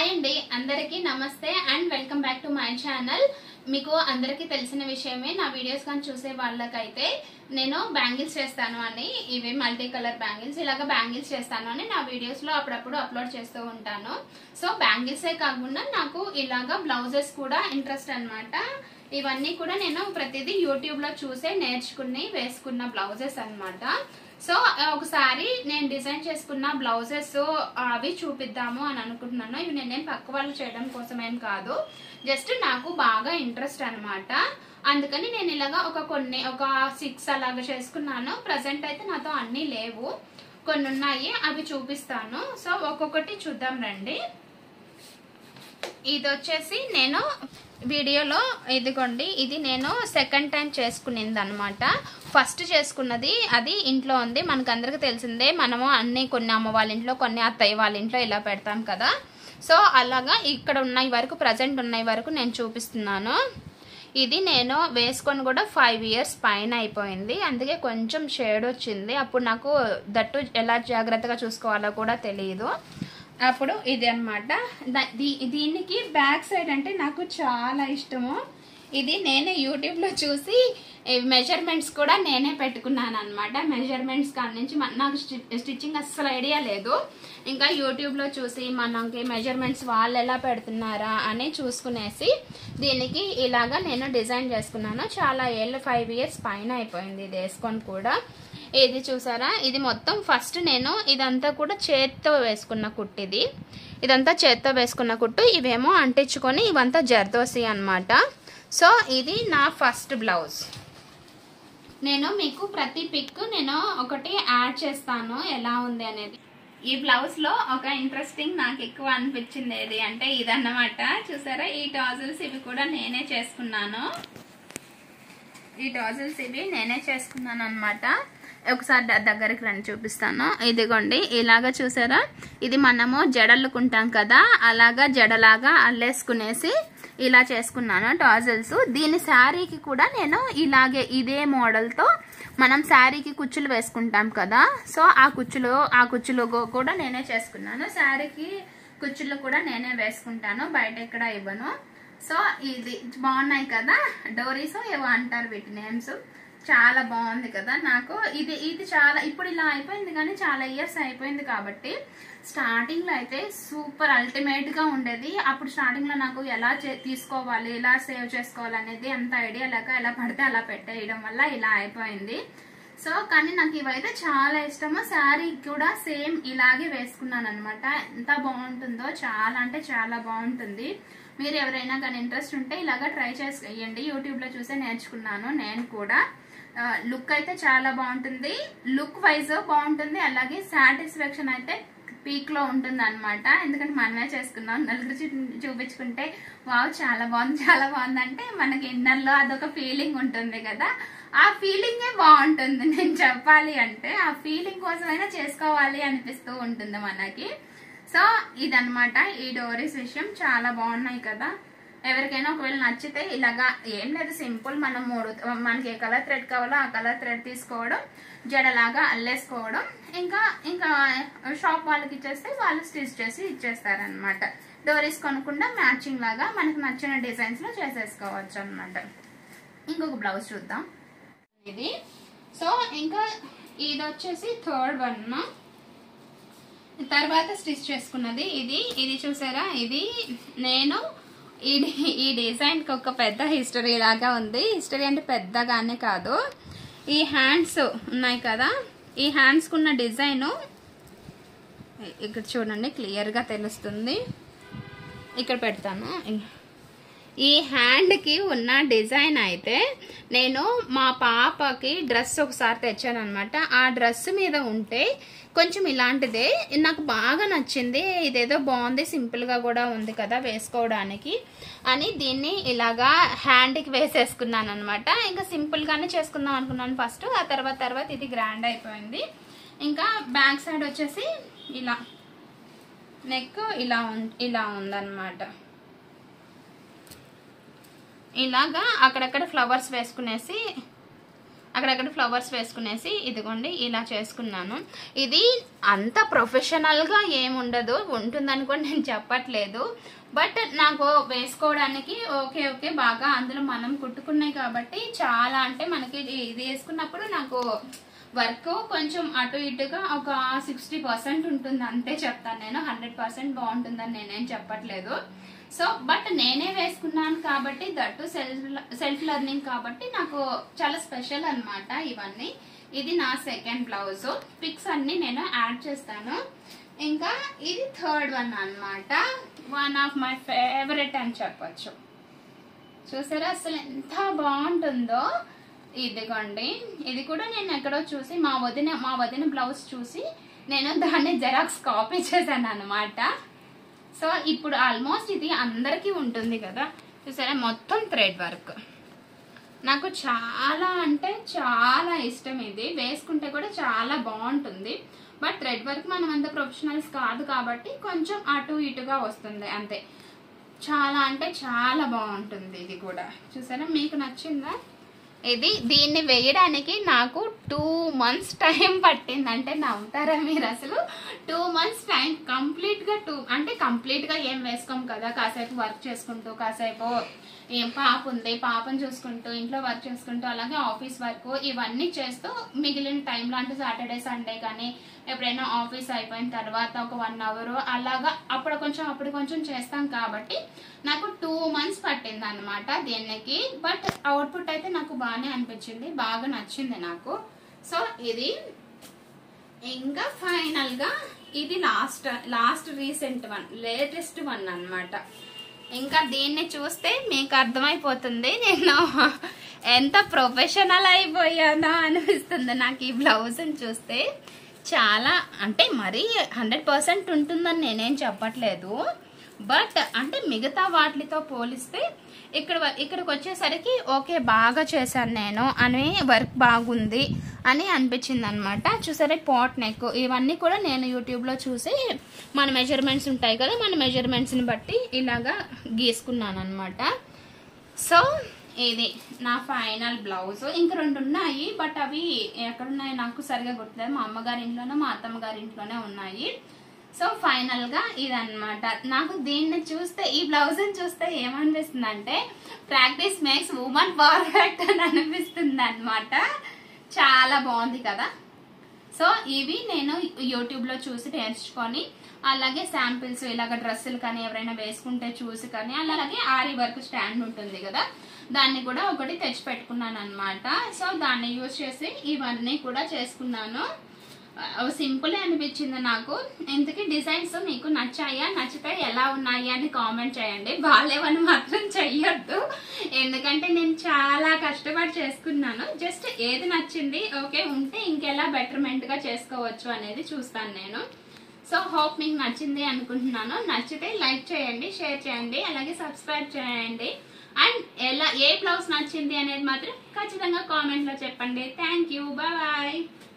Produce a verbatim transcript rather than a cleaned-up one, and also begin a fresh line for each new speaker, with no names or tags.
Hi అండి అందరికీ నమస్తే and welcome back to my channel. మీకు అందరికీ తెలిసిన విషయమే, నా వీడియోస్ కానీ చూసే వాళ్ళకైతే నేను బ్యాంగిల్స్ చేస్తాను అని, ఇవి మల్టీ కలర్ బ్యాంగిల్స్, ఇలాగ బ్యాంగిల్స్ చేస్తాను అని నా వీడియోస్లో అప్పుడప్పుడు అప్లోడ్ చేస్తూ ఉంటాను. సో బ్యాంగిల్సే కాకుండా నాకు ఇలాగ బ్లౌజెస్ కూడా ఇంట్రెస్ట్ అనమాట. ఇవన్నీ కూడా నేను ప్రతిదీ యూట్యూబ్లో చూసే నేర్చుకుని వేసుకున్న బ్లౌజెస్ అనమాట. సో ఒకసారి నేను డిజైన్ చేసుకున్న బ్లౌజెస్ అవి చూపిద్దాము అని అనుకుంటున్నాను. ఇవి నేనేం పక్క వాళ్ళు చేయడం కోసం ఏం కాదు, జస్ట్ నాకు బాగా ఇంట్రెస్ట్ అనమాట. అందుకని నేను ఇలాగా ఒక కొన్ని ఒక సిక్స్ అలాగా చేసుకున్నాను. ప్రజెంట్ అయితే నాతో అన్నీ లేవు, కొన్ని ఉన్నాయి, అవి చూపిస్తాను. సో ఒక్కొక్కటి చూద్దాం రండి. ఇది వచ్చేసి నేను వీడియోలో ఇదిగోండి, ఇది నేను సెకండ్ టైం చేసుకునేది అనమాట. ఫస్ట్ చేసుకున్నది అది ఇంట్లో ఉంది, మనకు అందరికీ తెలిసిందే. మనము అన్ని కొన్ని అమ్మ వాళ్ళ ఇంట్లో, కొన్ని అత్తయ్య వాళ్ళ ఇంట్లో ఇలా పెడతాం కదా. సో అలాగా ఇక్కడ ఉన్నాయి వరకు, ప్రజెంట్ ఉన్నాయి వరకు నేను చూపిస్తున్నాను. ఇది నేను వేసుకొని కూడా ఫైవ్ ఇయర్స్ పైన అయిపోయింది, అందుకే కొంచెం షేడ్ వచ్చింది. అప్పుడు నాకు దట్టు ఎలా జాగ్రత్తగా చూసుకోవాలో కూడా తెలియదు. అప్పుడు ఇది అనమాట. దీనికి బ్యాక్ సైడ్ అంటే నాకు చాలా ఇష్టము. ఇది నేనే యూట్యూబ్లో చూసి మెజర్మెంట్స్ కూడా నేనే పెట్టుకున్నాను అనమాట. మెజర్మెంట్స్ కాడి నుంచి నాకు స్టిచ్చింగ్ అస్సలు ఐడియా లేదు. ఇంకా యూట్యూబ్లో చూసి మనకి మెజర్మెంట్స్ వాళ్ళు ఎలా పెడుతున్నారా అని చూసుకునేసి దీనికి ఇలాగా నేను డిజైన్ చేసుకున్నాను. చాలా ఏళ్ళు, ఫైవ్ ఇయర్స్ పైన అయిపోయింది ఇది వేసుకొని కూడా. ఇది చూసారా, ఇది మొత్తం ఫస్ట్ నేను ఇదంతా కూడా చేత్తో వేసుకున్న కుట్టు. ఇది ఇదంతా చేత్తో వేసుకున్న కుట్టు. ఇవేమో అంటించుకొని ఇవంతా జర్దోసి అనమాట. సో ఇది నా ఫస్ట్ బ్లౌజ్. నేను మీకు ప్రతి పిక్ నేను ఒకటి యాడ్ చేస్తాను ఎలా ఉంది అనేది. ఈ బ్లౌజ్లో ఒక ఇంట్రెస్టింగ్ నాకు ఎక్కువ అనిపించింది ఏది అంటే ఇదన్నమాట. చూసారా, ఈ టాజిల్స్ ఇవి కూడా నేనే చేసుకున్నాను. ఈ టాజిల్స్ ఇవి నేనే చేసుకున్నాను అనమాట. ఒకసారి దగ్గరికి రండి చూపిస్తాను. ఇదిగోండి, ఇలాగా చూసారా, ఇది మనము జడల్లుకుంటాం కదా, అలాగా జడలాగా అల్లేసుకునేసి ఇలా చేసుకున్నాను టాజిల్స్. దీని శారీకి కూడా నేను ఇలాగే ఇదే మోడల్తో మనం శారీకి కుచ్చులు వేసుకుంటాం కదా, సో ఆ కుచ్చులు ఆ కుచ్చులు కూడా నేనే చేసుకున్నాను. శారీకి కుచ్చులు కూడా నేనే వేసుకుంటాను, బయట ఎక్కడ ఇవ్వను. సో ఇది బాగున్నాయి కదా, డోరీస్ ఏవో అంటారు వీటి నేమ్స్. చాలా బాగుంది కదా. నాకు ఇది ఇది చాలా ఇప్పుడు ఇలా అయిపోయింది కానీ చాలా ఇయర్స్ అయిపోయింది కాబట్టి స్టార్టింగ్ లో అయితే సూపర్ అల్టిమేట్ గా ఉండేది. అప్పుడు స్టార్టింగ్ లో నాకు ఎలా తీసుకోవాలి, ఎలా సేవ్ చేసుకోవాలి అనేది అంత ఐడియా లేక ఎలా పడితే అలా పెట్టేయడం వల్ల ఇలా అయిపోయింది. సో కానీ నాకు ఇవైతే చాలా ఇష్టము. శారీ కూడా సేమ్ ఇలాగే వేసుకున్నాను అనమాట. ఎంత బాగుంటుందో, చాలా అంటే చాలా బాగుంటుంది. మీరు ఎవరైనా కానీ ఇంట్రెస్ట్ ఉంటే ఇలాగా ట్రై చేసేయండి. యూట్యూబ్ లో చూసే నేర్చుకున్నాను నేను కూడా. లుక్ అయితే చాలా బాగుంటుంది, లుక్ వైజ్ బాగుంటుంది, అలాగే సాటిస్ఫాక్షన్ అయితే పీక్ లో ఉంటుంది అనమాట. ఎందుకంటే మనమే చేసుకున్నాం, నలుగురు చూపించుకుంటే వావ్ చాలా బాగుంది చాలా బాగుంది అంటే మనకి ఇన్నర్లో అదొక ఫీలింగ్ ఉంటుంది కదా, ఆ ఫీలింగే బాగుంటుంది. నేను చెప్పాలి అంటే ఆ ఫీలింగ్ కోసమైనా చేసుకోవాలి అనిపిస్తూ ఉంటుంది మనకి. సో ఇదనమాట ఈ డోరీస్ విషయం. చాలా బాగున్నాయి కదా. ఎవరికైనా ఒకవేళ నచ్చితే ఇలాగా ఏం లేదు, సింపుల్. మనం మూడు మనకి ఏ కలర్ థ్రెడ్ కావాలో ఆ కలర్ థ్రెడ్ తీసుకోవడం, జడలాగా అల్లేసుకోవడం, ఇంకా ఇంకా షాప్ వాళ్ళకి ఇచ్చేస్తే వాళ్ళు స్టిచ్ చేసి ఇచ్చేస్తారనమాట. డోరీస్ కొనకుండా మ్యాచింగ్ లాగా మనకు నచ్చిన డిజైన్స్ లో చేసేసుకోవచ్చు అనమాట. ఇంకొక బ్లౌజ్ చూద్దాం ఇది. సో ఇంకా ఇది వచ్చేసి థర్డ్ వన్, తర్వాత స్టిచ్ చేసుకున్నది ఇది. ఇది చూసారా, ఇది నేను ఈ ఈ డిజైన్కి ఒక పెద్ద హిస్టరీ లాగా ఉంది. హిస్టరీ అంటే పెద్దగానే కాదు, ఈ హ్యాండ్స్ ఉన్నాయి కదా, ఈ హ్యాండ్స్కి ఉన్న డిజైను ఇక్కడ చూడండి, క్లియర్గా తెలుస్తుంది. ఇక్కడ పెడతాను. ఈ హ్యాండ్కి ఉన్న డిజైన్ అయితే నేను మా పాపకి డ్రెస్ ఒకసారి తెచ్చాను అనమాట. ఆ డ్రెస్ మీద ఉంటే కొంచెం ఇలాంటిదే నాకు బాగా నచ్చింది. ఇదేదో బాగుంది, సింపుల్గా కూడా ఉంది కదా వేసుకోవడానికి అని దీన్ని ఇలాగా హ్యాండ్కి వేసేసుకున్నాను అనమాట. ఇంకా సింపుల్గానే చేసుకుందాం అనుకున్నాను ఫస్ట్, ఆ తర్వాత తర్వాత ఇది గ్రాండ్ అయిపోయింది. ఇంకా బ్యాక్ సైడ్ వచ్చేసి ఇలా నెక్ ఇలా ఇలా ఉందన్నమాట. ఇలాగా అక్కడక్కడ ఫ్లవర్స్ వేసుకునేసి అక్కడక్కడ ఫ్లవర్స్ వేసుకునేసి ఇదిగోండి ఇలా చేసుకున్నాను. ఇది అంత ప్రొఫెషనల్గా ఏముండదు, ఉంటుందని కూడా నేను చెప్పట్లేదు. బట్ నాకు వేసుకోవడానికి ఓకే ఓకే బాగా అందులో మనం కుట్టుకున్నాయి కాబట్టి చాలా అంటే మనకి ఇది వేసుకున్నప్పుడు నాకు వర్క్ కొంచెం అటు ఇటుగా ఒక సిక్స్టీ పర్సెంట్ ఉంటుంది అంతే చెప్తాను నేను. హండ్రెడ్ పర్సెంట్ బాగుంటుందని నేనేం చెప్పట్లేదు. సో బట్ నేనే వేసుకున్నాను కాబట్టి దట్టు సెల్ఫ్ సెల్ఫ్ లెర్నింగ్ కాబట్టి నాకు చాలా స్పెషల్ అనమాట ఇవన్నీ. ఇది నా సెకండ్ బ్లౌజ్. పిక్స్ అన్ని నేను యాడ్ చేస్తాను. ఇంకా ఇది థర్డ్ వన్ అనమాట. వన్ ఆఫ్ మై ఫేవరెట్ అని చెప్పొచ్చు. చూసారా అసలు ఎంత బాగుంటుందో. ఇదిగోండి ఇది కూడా నేను ఎక్కడో చూసి మా వదిన మా వదిన బ్లౌజ్ చూసి నేను దాన్ని జెరాక్స్ కాపీ చేశాను అనమాట. సో ఇప్పుడు ఆల్మోస్ట్ ఇది అందరికీ ఉంటుంది కదా, చూసారా మొత్తం థ్రెడ్ వర్క్. నాకు చాలా అంటే చాలా ఇష్టం. ఇది వేసుకుంటే కూడా చాలా బాగుంటుంది. బట్ థ్రెడ్ వర్క్ మనం అంత ప్రొఫెషనల్స్ కాదు కాబట్టి కొంచెం అటు ఇటుగా వస్తుంది అంతే. చాలా అంటే చాలా బాగుంటుంది ఇది కూడా. చూసారా మీకు నచ్చిందా? ఇది దీన్ని వేయడానికి నాకు టూ మంత్స్ టైం పట్టింది. అంటే నవ్వుతారా మీరు అసలు? టూ మంత్స్ టైం కంప్లీట్గా టూ అంటే కంప్లీట్గా ఏం వేసుకోం కదా, కాసేపు వర్క్ చేసుకుంటూ కాసేపు ఏం పాప ఉంది పాపను చూసుకుంటూ ఇంట్లో వర్క్ చేసుకుంటూ అలాగే ఆఫీస్ వర్క్ ఇవన్నీ చేస్తూ మిగిలిన టైంలో అంటే సాటర్డే సండే కానీ ఎప్పుడైనా ఆఫీస్ అయిపోయిన తర్వాత ఒక వన్ అవర్ అలాగా అప్పుడు కొంచెం అప్పుడు కొంచెం చేస్తాం కాబట్టి నాకు టూ మంత్స్ పట్టింది అనమాట దీనికి. బట్ అవుట్పుట్ అయితే నాకు బాగానే అనిపించింది, బాగా నచ్చింది నాకు. సో ఇది ఇంకా ఫైనల్ గా ఇది last last recent one latest one అనమాట. ఇంకా దీన్ని చూస్తే మీకు అర్థమైపోతుంది నేను ఎంత ప్రొఫెషనల్ అయిపోయానో అనిపిస్తుంది నాకు ఈ బ్లౌజ్ని చూస్తే. చాలా అంటే మరీ హండ్రెడ్ పర్సెంట్ ఉంటుందని నేనేం చెప్పట్లేదు. బట్ అంటే మిగతా వాటితో పోలిస్తే ఇక్కడ ఇక్కడికి వచ్చేసరికి ఓకే బాగా చేశాను నేను అని, వర్క్ బాగుంది అని అనిపించింది అనమాట. చూసారా పాట్ నెక్ ఇవన్నీ కూడా నేను యూట్యూబ్లో చూసి మన మెజర్మెంట్స్ ఉంటాయి కదా, మన మెజర్మెంట్స్ని బట్టి ఇలాగా గీసుకున్నాను అనమాట. సో ఇది నా ఫైనల్ బ్లౌజ్. ఇంక రెండు ఉన్నాయి బట్ అవి ఎక్కడున్నాయి నాకు సరిగా గుర్తులేదు. మా అమ్మగారి ఇంట్లోనే మా అత్తమ్మ గారి ఇంట్లోనే ఉన్నాయి. సో ఫైనల్ గా ఇదన్నమాట. నాకు దీన్ని చూస్తే ఈ బ్లౌజ్ చూస్తే ఏమనిపిస్తుంది అంటే ప్రాక్టీస్ మేక్స్ ఉమెన్ పర్ఫెక్ట్ అని అనిపిస్తుంది అనమాట. చాలా బాగుంది కదా. సో ఇవి నేను యూట్యూబ్ లో చూసి నేర్చుకొని అలాగే శాంపిల్స్ ఇలాగ డ్రెస్సులు కానీ ఎవరైనా వేసుకుంటే చూసి కానీ అలాగే ఆరి వర్క్ స్టాండ్ ఉంటుంది కదా దాన్ని కూడా ఒకటి తెచ్చి పెట్టుకున్నాను అనమాట. సో దాన్ని యూజ్ చేసి ఇవన్నీ కూడా చేసుకున్నాను. సింపుల్ అనిపించింది నాకు. ఇంతకీ డిజైన్స్ మీకు నచ్చాయా? నచ్చితే ఎలా ఉన్నాయి అని కామెంట్ చేయండి. బాగాలేవని మాత్రం చెయ్యొద్దు, ఎందుకంటే నేను చాలా కష్టపడి చేసుకున్నాను. జస్ట్ ఏది నచ్చింది ఓకే ఉంటే ఇంకెలా బెటర్మెంట్ గా చేసుకోవచ్చు అనేది చూస్తాను నేను. సో హోప్ మీకు నచ్చింది అనుకుంటున్నాను. నచ్చితే లైక్ చేయండి, షేర్ చేయండి, అలాగే సబ్స్క్రైబ్ చేయండి. అండ్ ఎలా ఏ బ్లౌజ్ నచ్చింది అనేది మాత్రం ఖచ్చితంగా కామెంట్ లో చెప్పండి. Thank you, bye.